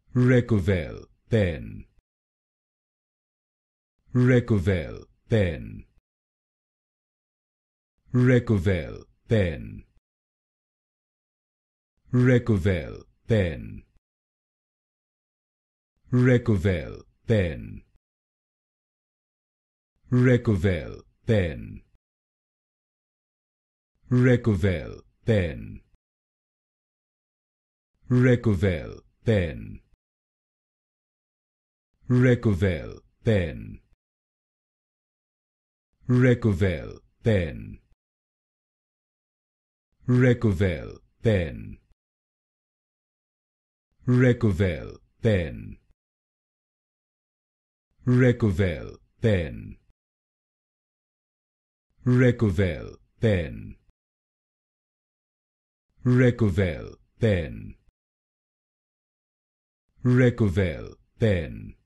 Rekovelle Pen. Rekovelle Pen. Rekovelle Pen. Rekovelle Pen. Rekovelle Pen. Rekovelle Pen. Rekovelle Pen. Rekovelle Pen. Rekovelle Pen. Rekovelle Pen. Rekovelle Pen. Rekovelle Pen. Rekovelle Pen. Rekovelle Pen. Rekovelle Pen. Rekovelle Pen.